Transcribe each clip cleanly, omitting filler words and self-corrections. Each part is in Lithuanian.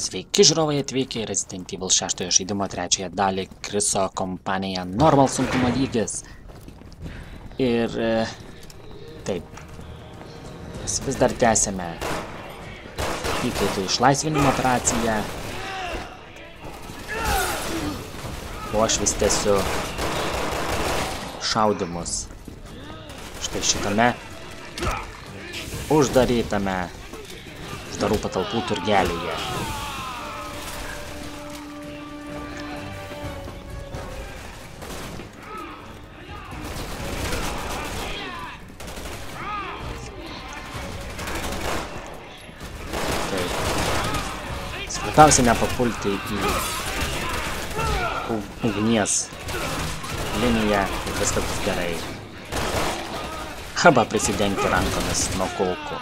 Sveiki žiūrovai, atvykę į Resident Evil 6 žaidimo 3 dalį Kriso kompanija Normal sunkumo lygis. Ir taip, mes vis dar tęsėme įkaitų išlaisvinimo operaciją. O aš vis tęsiu šaudimus. Štai šitame uždarytame uždarų patalpų turgelėje. Svarbiausia nepapulti į ugnies liniją ir viskas bus gerai. Arba prisidengti rankomis nuo kulkų.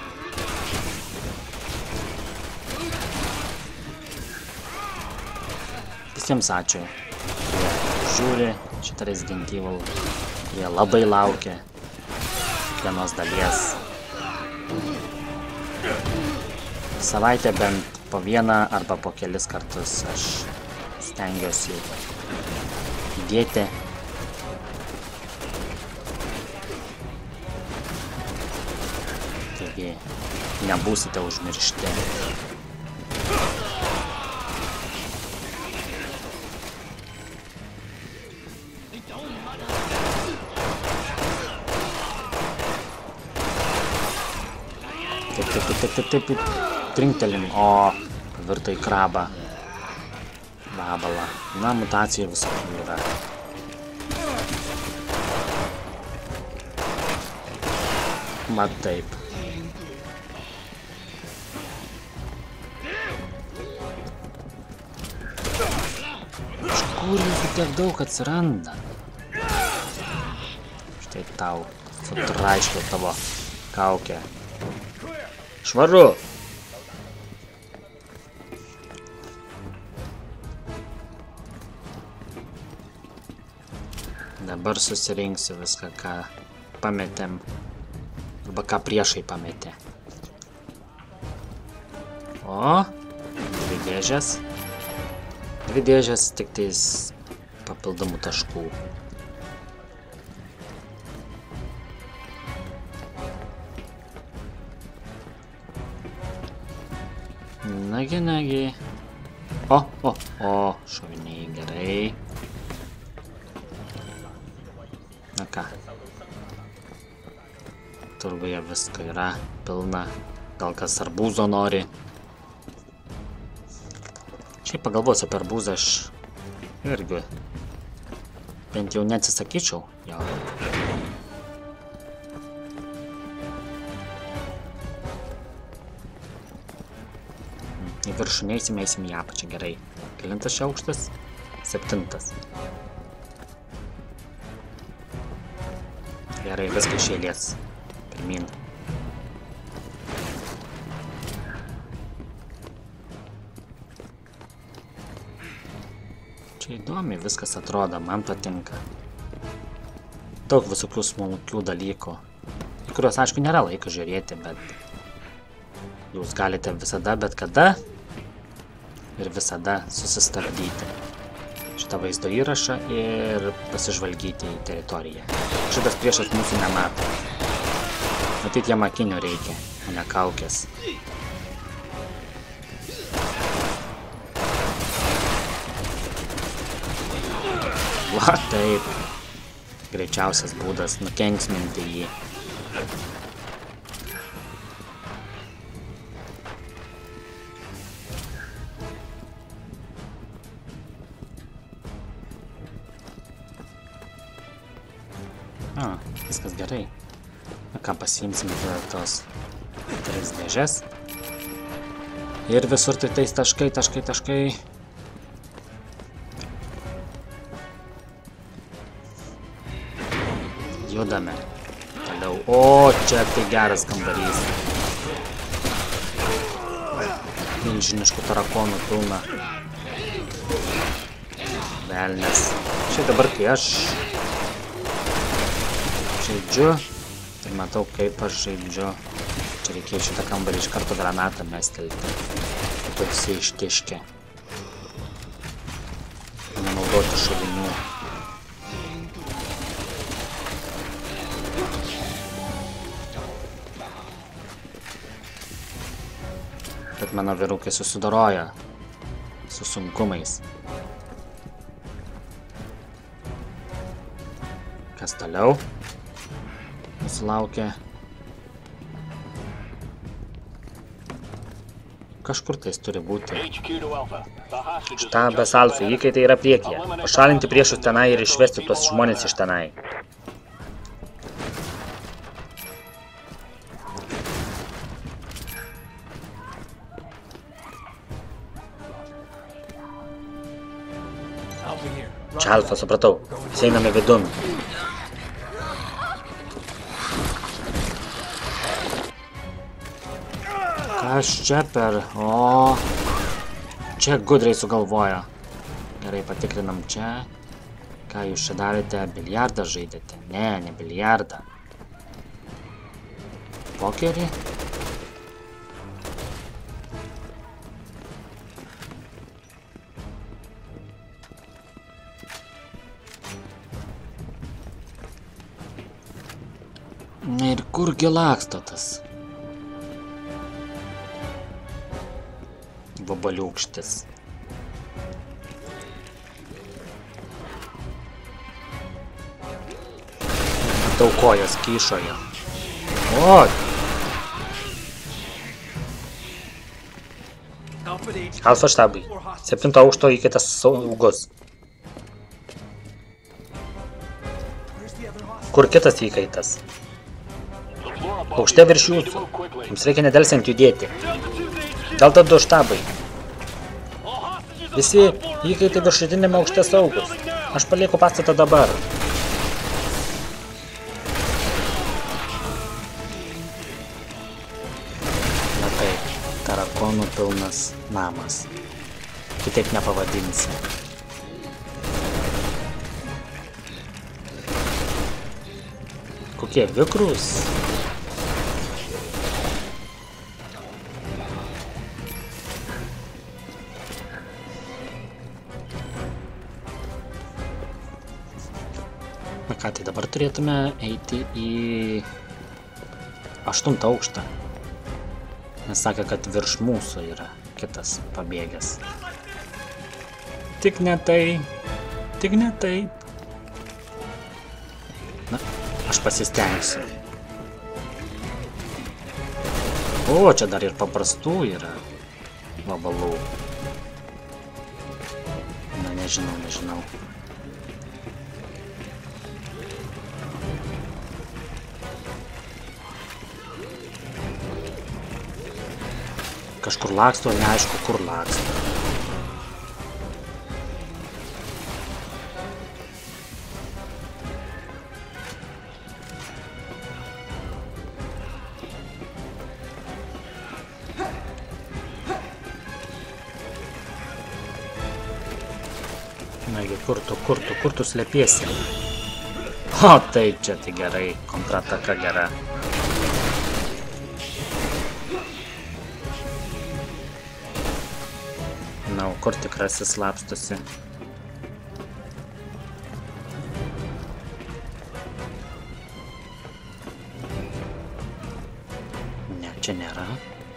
Visiems ačiū, kurie žiūri šitą Resident Evil, kurie labai laukia kiekvienos dalies. Savaitę bent po vieną arba po kelis kartus aš stengiuosi įdėti. Taigi nebūsite užmiršti. Taip, trinktelim, o pavirto į krabą. Vabalą. Na, mutacijų visokių yra. Mat taip. Iš kur jūsų tiek daug atsiranda? Štai tau sutraiškiau tavo kaukę. Švaru! Dabar susirinksiu viską, ką pametėm, arba ką priešai pametė. O, dvi dėžės. Dvi dėžės, tik tais papildomų taškų. Nagi. O, šoviniai, gerai. Na ką. Turguje visko yra pilna. Gal kas arbūzo nori. Šiaip pagalvosiu apie arbūzą, aš irgi bent jau neatsisakyčiau jo. Į viršų eisim į apačią, gerai. Kelintas čia aukštas? 7. Gerai, viską iš eilės. Pirmyn. Čia įdomiai viskas atrodo, man patinka. Daug visokių smulkių dalykų, į kuriuos, aišku, nėra laiko žiūrėti, bet jūs galite visada, bet kada ir visada susistabdyti šitą vaizdo įrašą ir pasižvalgyti į teritoriją. Šitas priešas mūsų nemato. Matyt, jam akinių reikia, o ne kaukės. Va, taip. Greičiausias būdas nukenksminti jį. Viskas gerai. Na ką, pasiimsim tos 3 dėžes. Ir visur tai tais taškai. Judame. Toliau. O, čia tai geras kambarys. Milžiniškų tarakonų pilna. Velnes. Štai dabar, kai aš žaidžiu, ir matau, kaip aš žaidžiu. Čia reikėjo šitą kambarį iš karto granatą mestelti. Po visi ištiškė. Nenaudoti šovinių. Bet mano vyrukai susidoroja su sunkumais. Kas toliau? Mūsų laukia. Kažkur tais turi būti. Štabas Alfa, įkaitai yra priekyje. Pašalinti priešus tenai ir išvesti tuos žmonės iš tenai. Čia Alfa, supratau. Visi einame vidun. Kas čia per... O, čia gudriai sugalvojo. Gerai, patikrinam čia. Ką jūs čia darėte? Biliardą žaidėte? Ne, ne biliardą. Pokerį? Ir kurgi lakstotas? Vabaliukštis. Matau kojas kyšoje. O! Alfa štabai. 7 aukšto įkaitas saugus. Kur kitas įkaitas? Aukšte virš jūsų. Jums reikia nedelsiant judėti. Delta 2 štabai. Visi įkaitai viršutinėme aukšte saugus. Aš palieku pastatą dabar. Na taip, tarakonų pilnas namas. Kitaip nepavadinsi. Kokie vikrus? Na ką, tai dabar turėtume eiti į 8 aukštą. Nes sakė, kad virš mūsų yra kitas pabėgęs. Tik ne tai. Tik ne taip. Na, aš pasistengsiu. O, čia dar ir paprastų yra vabalų. Na, nežinau. Kažkur laksto, neaišku, kur laksto. Nagi, kur tu slepiesi? O, taip, čia tai gerai, kontrataka gera. Na, o kur tikrasis slapstosi? Ne, čia nėra.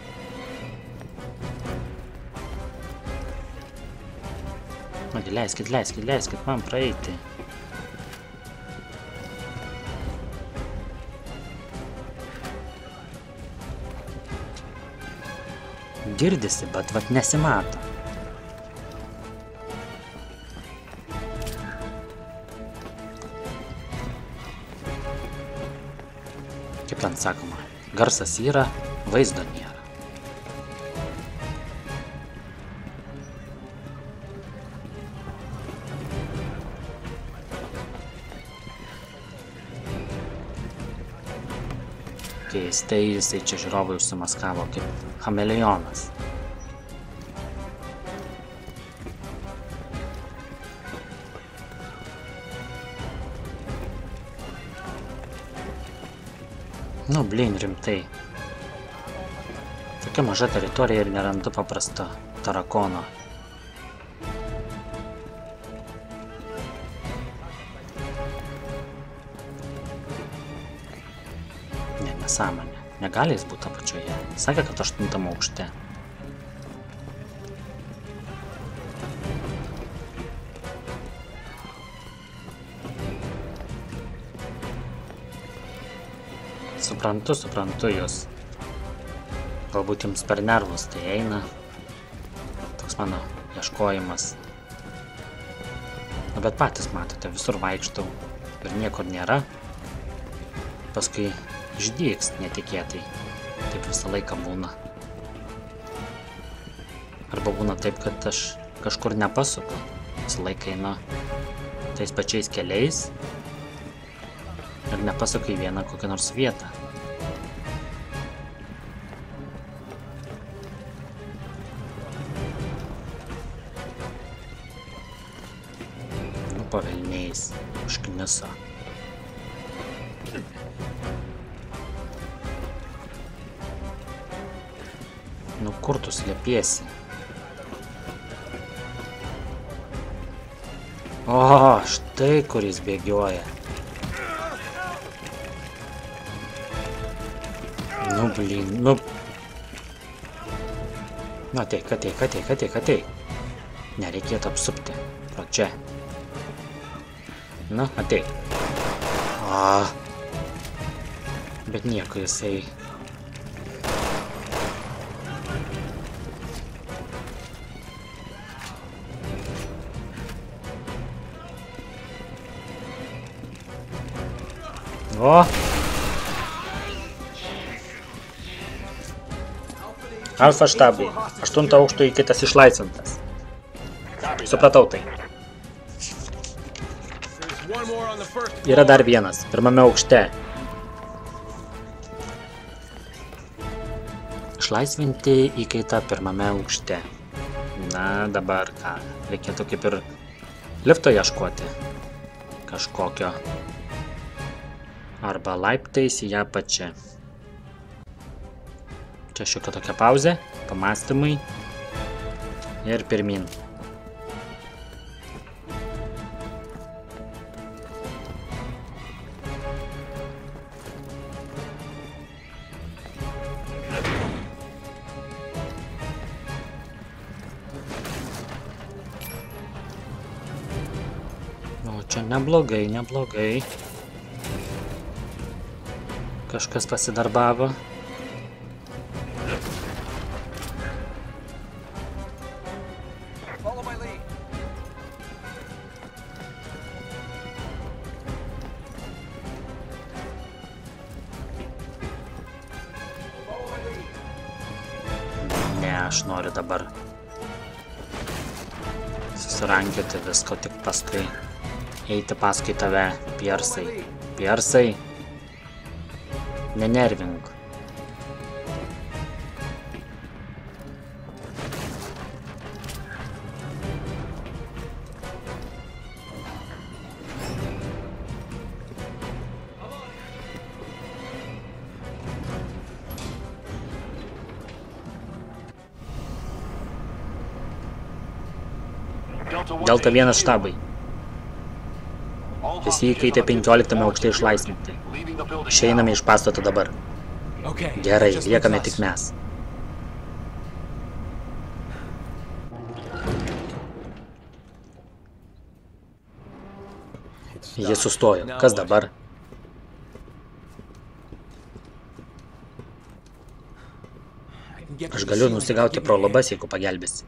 Nagi, leiskit man praeiti. Girdisi, bet vat nesimato. Kaip ten sakoma, garsas yra, vaizdo nėra. Keistai jisai čia žiūrovai užsimaskavo kaip chameleonas. Nu, blin, rimtai. tokia maža teritorija ir nerandu paprasto tarakono. Ne, nesąmonė. Negali jis būti apačioje. Sakė, kad 8 aukšte. Suprantu jūs. Galbūt jums per nervus tai eina. Toks mano ieškojimas. Na, bet patys matote, visur vaikštau ir niekur nėra. Paskui išdygs netikėtai. Taip visą laiką būna. Arba būna taip, kad aš kažkur nepasuku. Visą laiką einu tais pačiais keliais ir nepasuku į vieną kokią nors vietą. Pavelniais užkniso. Nu kur tu slėpiesi? O, štai kur jis bėgioja. Nu, blin, nu. Nu, ateik. Nereikėtų apsupti. Pro čia. Nu, ateik. Bet nieko jisai. O! Alfa štabai. 8 aukšto įkaitas išlaisvintas. Supratau tai. Yra dar vienas, 1 aukšte. Išlaisvinti įkaitą 1 aukšte. Na, dabar ką? Reikėtų kaip ir lifto ieškoti. Kažkokio. Arba laiptais į ją pačią. Čia šiokia tokia pauzė, pamastymai ir pirmin. O čia neblogai. Kažkas pasidarbavo. Ne, aš noriu dabar susirankioti visko, tik paskui eiti paskui tave, Piersai. Nenervink. Delta 1 štabai. Visi įkaitė 15 aukšte išlaisvinti. Išeiname iš pastato dabar. Gerai, liekame tik mes. Jis sustojo. Kas dabar? Aš galiu nusigauti pro lubas, jeigu pagelbėsi.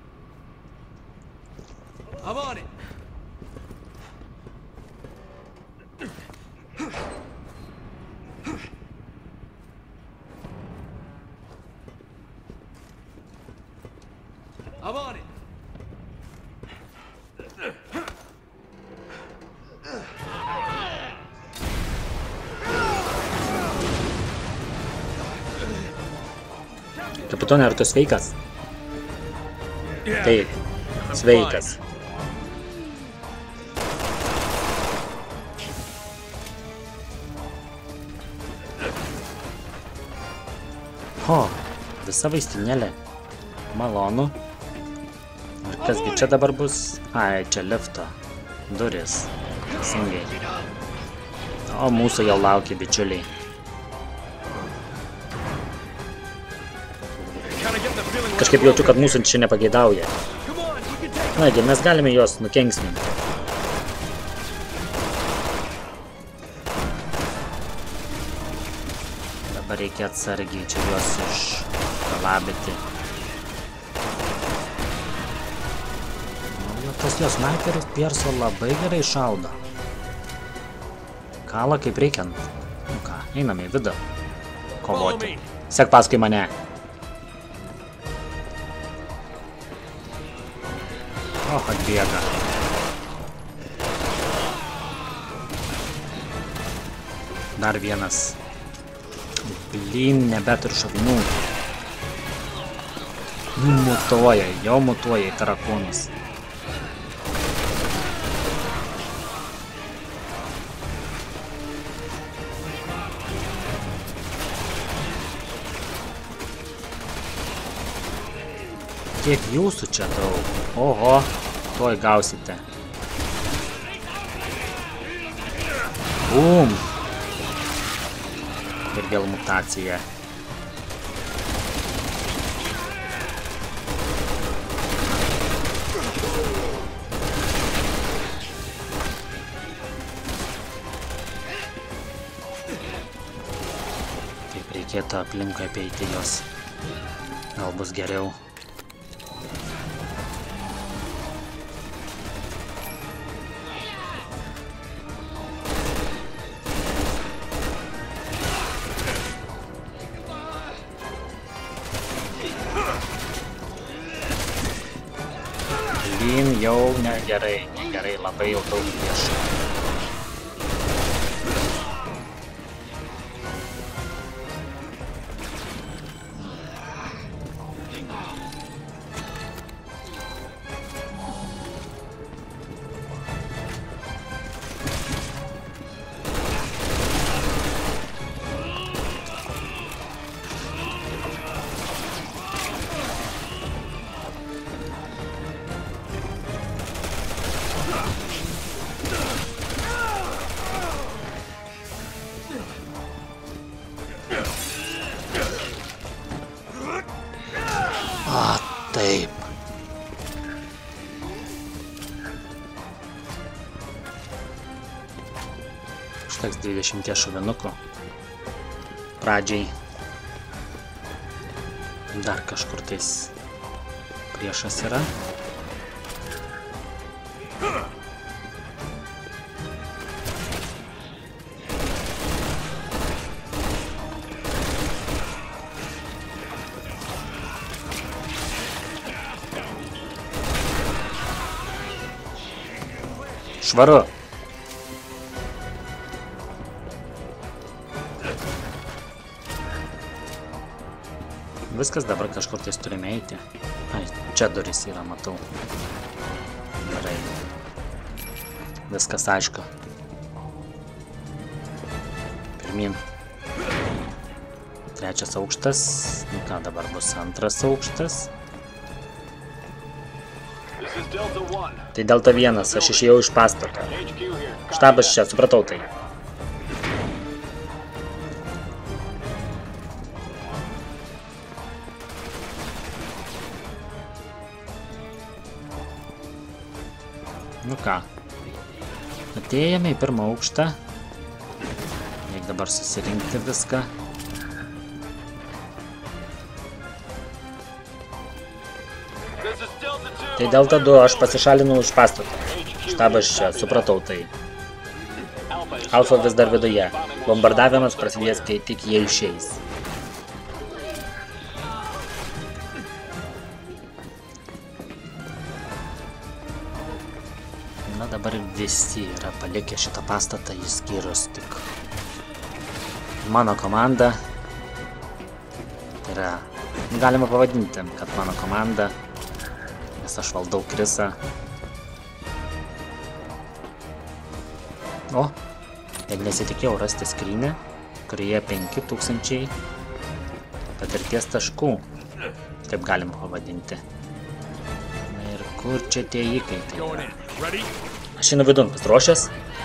Kapitone, ar tu sveikas? Taip, sveikas. O, visa vaistinėlė. Malonu. Ir kasgi čia dabar bus? Ai, čia lifto. Duris. Teisingai. O mūsų jau laukia bičiuliai. Kažkaip jaučiu, kad mūsų čia nepageidauja. Nagi, mes galime juos nukenksminti. Dabar reikia atsargiai čia juos išgalabyti. Tas jos sniperis Pierso labai gerai šaudo. Kala kaip reikiant. Nu ką, einame į vidų. Kovoti. Sek paskui mane. Och, atbėga. Dar vienas. Blin, nebeturiu šavinų. Mutuoja, jau mutuoja į tarakonus. Kiek jūsų čia daug? Oho, tuoj gausite. Bum! Ir vėl mutacija. Taip reikėtų aplinkui apeiti jos. Gal bus geriau. Jau negerai, labai jau daug priešų. Taip. Užteks 20 šovinukų. Pradžiai. Dar kažkur tais priešas yra. Švaru. Viskas, dabar kažkur tais turime eiti. Ai, čia durys yra, matau. Gerai. Viskas aišku. Pirmin. Trečias aukštas. Nu ką, dabar bus antras aukštas. Tai Delta 1, aš išėjau iš pastato. Štabas čia, supratau tai. Nu ką, atėjame į pirmą aukštą. Reikia dabar susirinkti viską. Tai Delta 2, aš pasišalinau iš pastato. Štabas čia, supratau tai. Alfa vis dar viduje. Bombardavimas prasidės, kai tik jie išeis. Na dabar visi yra palikę šitą pastatą, išskyrus tik mano komanda. Tai yra, galima pavadinti, kad mano komanda. Aš valdau Krisą. O, net nesitikėjau rasti skrynę, kurioje 5000 patirties taškų. taip galima pavadinti. Na ir kur čia tie įkaitai yra? Aš einu vidun, pasiruošęs?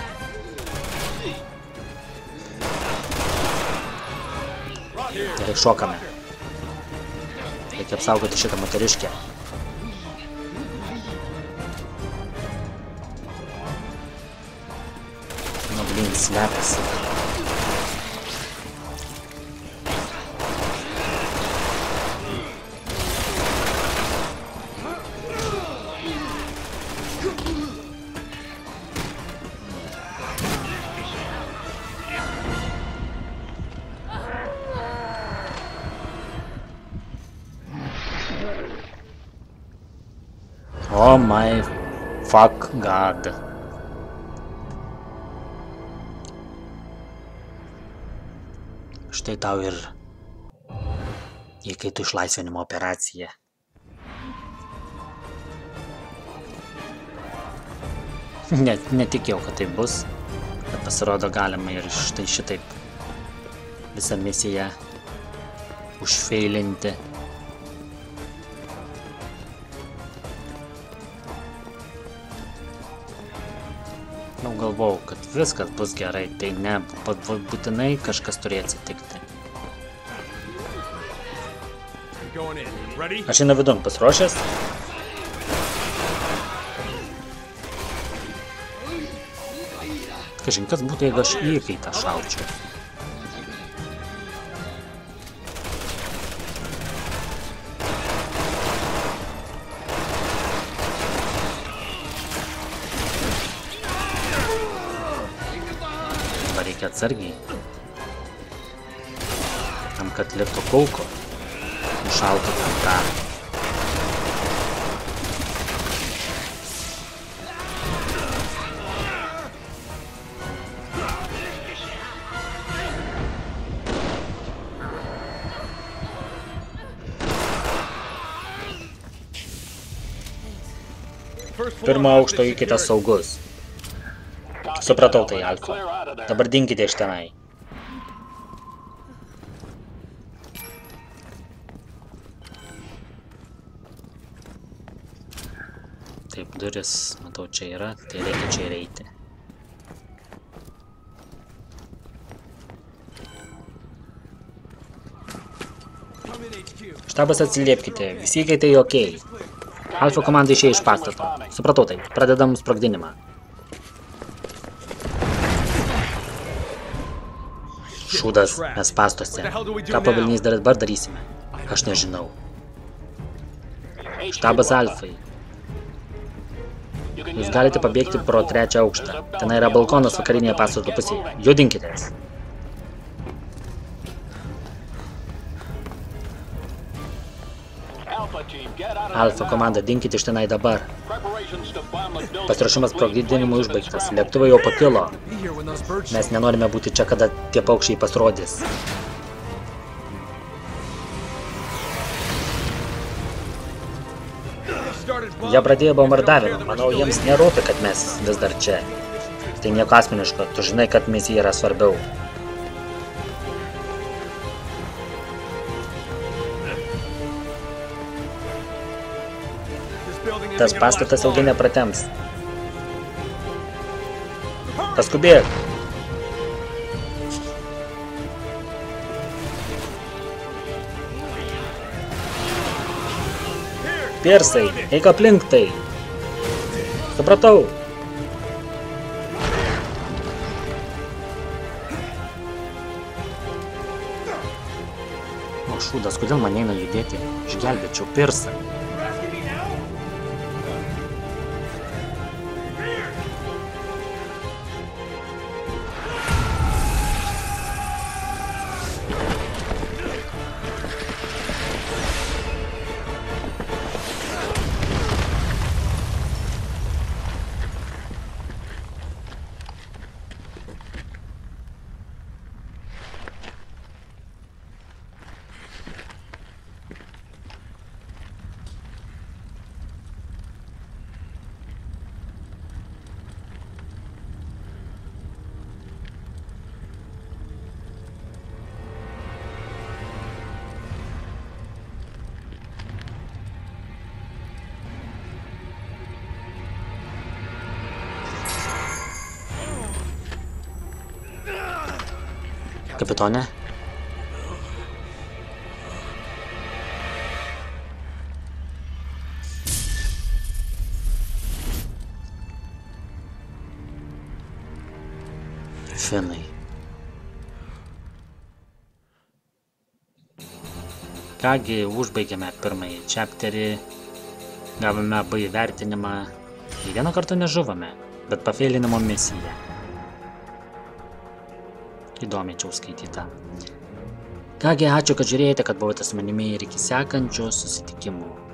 Gerai, šokame. Reikia apsaugoti šitą moteriškę. Nu, blin, slepiasi. Oh my fuck god. Štai tau ir įkaitų išlaisvinimo operacija. Netikėjau, kad tai bus, bet pasirodo galima ir štai šitaip visą misiją užfeilinti. Galvojau, kad viskas bus gerai, tai ne, būtinai kažkas turėjo atsitikti. Aš einu vidun, pasiruošęs? Kažin, kas būtų, jeigu aš įkaitą šaučiau? Reikia atsargiai, tam, kad liktų kulko, nušautų tam tą. Pirmo aukšto įkaitas saugus. Supratau tai, Alfa. Dabar dinkite iš tenai. Taip, duris, matau, čia yra, tai reikia čia ir eiti. Štabas, atsiliepkite, visi įkaitai okei. Alfa komanda išėjo iš pastato. Supratau tai, pradedam sprogdinimą. Šūdas, mes pastuose. Ką pavilnys dar dabar darysime? Aš nežinau. Štabas Alfai. Jūs galite pabėgti pro 3 aukštą. Ten yra balkonas vakarinėje pastato pusėje. Judinkitės. Alfa komanda, dinkite iš tenai dabar. Pasiruošimas sprogdinimui užbaigtas. Lėktuvai jau pakilo. Mes nenorime būti čia, kada tie paukščiai pasirodys. Jie pradėjo bombardavimą. Manau, jiems nerūpi, kad mes vis dar čia. Tai nieko asmeniško. Tu žinai, kad misija yra svarbiau. Tas pastatas ilgai nepratems. Paskubėk. Pirsai, eik aplink tai. Supratau. O šūdas, kodėl man eina judėti? Išgelbėčiau Pirsą. Kapitone? Finai. Kągi, užbaigėme pirmąjį chapterį, gavome B įvertinimą, į vieną kartą nežuvome, bet pafeilinimo misiją. Įdomiai čia skaityta. Kągi, ačiū, kad žiūrėjote, kad buvote su manimi ir iki sekančių susitikimų.